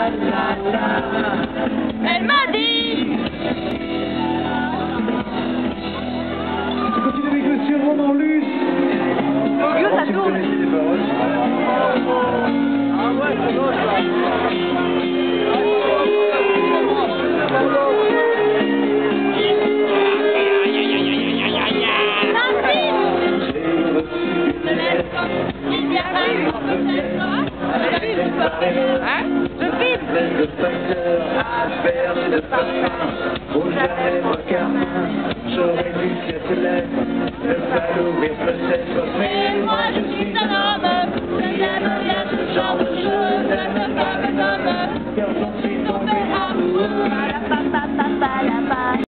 Elle m'a dit. Je continue avec Monsieur Roman Luce. Yo, ça tourne. Ah ouais, c'est bon Hein? Je filme. Le facteur à faire de parfum, où jamais moi carmin, j'aurais dû cette lettre, ne pas l'ouvrir peut-être, mais moi je suis un homme,